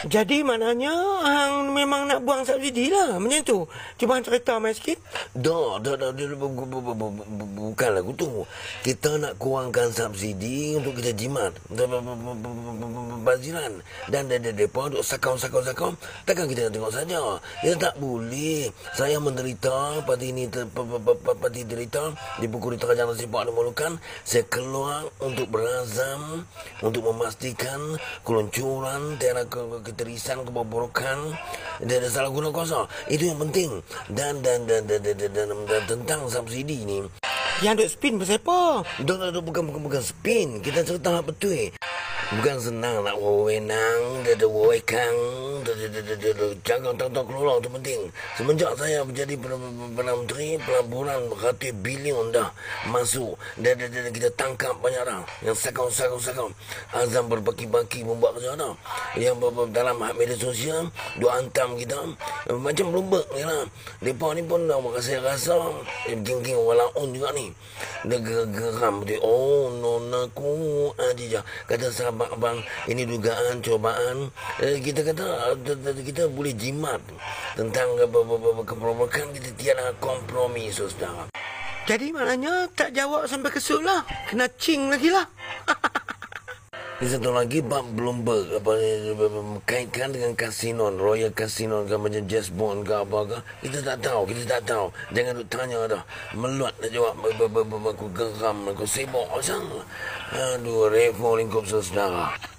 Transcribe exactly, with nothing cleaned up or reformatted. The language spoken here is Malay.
Jadi maknanya hang memang nak buang subsidi lah macam tu. Cuba hang cerita mai sikit. Dah, dah, dah, dah, bu- bu- bu- bu- bu- bu- bukan lagu tu. Kita nak kurangkan subsidi untuk kita jimat. Baziran. Dan dia mereka duk sakau-sakau-sakau. Takkan kita nak tengok saja. Kita tak boleh. Saya menderita, parti ini, ter- pa- pa- pa- parti derita, dipukul di tengah jalan sibuk dan memerlukan. Saya keluar untuk berazam, untuk memastikan keluncuran, tiada ke- keterisan, kebobrokan, dan ada salah guna kuasa. Itu yang penting. Dan dan dan dan, dan, dan, dan, dan tentang subsidi ni, Yang duk spin pasal apa? dah dah dah, bukan bukan bukan spin. Kita cerita hak betul. Bukan senang nak wewenang, dah dah wewekang, dah dah dah dah dah jaga tata kelola tu penting. Semenjak saya menjadi Perdana Perdana Menteri, pelaburan beratus bilion dah masuk. Dah dah dah kita tangkap banyak orang yang sakau-sakau-sakau. Azam berbaki-baki membuat kerja dah. Yang ber- ber- dalam hak media sosial, dua hantam kita eh, macam Bloomberg ni lah. Mereka ni pun dah rasa-rasa eh, geng-geng orang laun juga ni. Dia geram betul. Oh, nonaku Adijah. Kata sahabat abang, ini dugaan, cobaan. Eh, kita kata eh, kita boleh jimat tentang keperobokan. Kita tiada kompromi, saudara. Jadi maknanya tak jawab sampai kesuk lah. Kena cing lagi lah. Ini satu lagi bab Bloomberg apa kaitkan dengan kasino, Royal Casino ke macam Jazz Bond ke apa ke. Kita tak tahu, kita tak tahu. Jangan duk tanya dah. Meluat nak jawab. Aku geram, aku sibuk. Aduh, refo lingkup saudara.